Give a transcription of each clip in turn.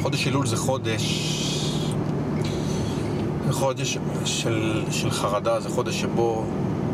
חודש אלול זה חודש של חרדה, זה חודש שבו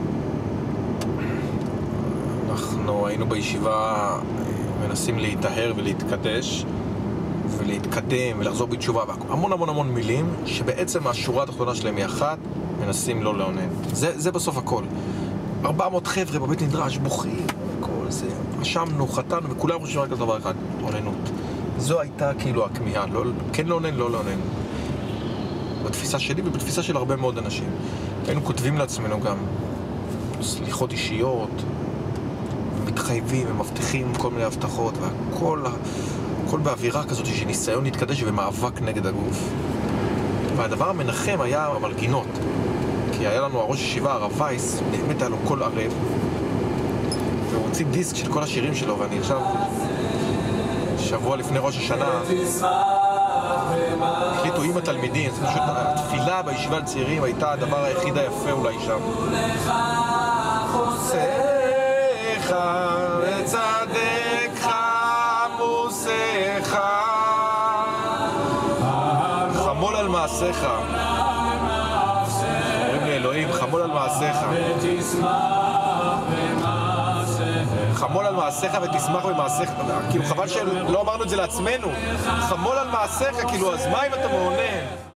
אנחנו היינו בישיבה מנסים להתאהר ולהתקדש ולהתקדם ולחזור בתשובה, המון מילים שבעצם השורה התחתונה שלהם היא אחת, מנסים לא לעונן. זה בסוף הכל. 400 חבר'ה בבית מדרש בוכים, כל זה, אשמנו, חטאנו, וכולם חושבים רק על דבר אחד, עוננות. זו הייתה כאילו הכמיהה, כן לעונן, לא לעונן. בתפיסה שלי ובתפיסה של הרבה מאוד אנשים. היינו כותבים לעצמנו גם סליחות אישיות, מתחייבים ומבטיחים כל מיני הבטחות, והכל באווירה כזאת של ניסיון להתקדש ומאבק נגד הגוף. והדבר המנחם היה המלגינות. כי היה לנו הראש ישיבה, הרב וייס, באמת היה לו קול ערב, והוא הוציא דיסק של כל השירים שלו, ואני עכשיו, שבוע לפני ראש השנה, החליטו עם התלמידים, פשוט התפילה בישיבה לצעירים הייתה הדבר היחיד היפה אולי שם. חוסך וצדקך מוסך, חמול על מעשיך. אלוהים, חמול על מעשיך. חמול על מעשיך ותשמח במעשיך. כאילו חבל שלא אמרנו את זה לעצמנו. חמול על מעשיך, כאילו אז מה אם אתה מעונן?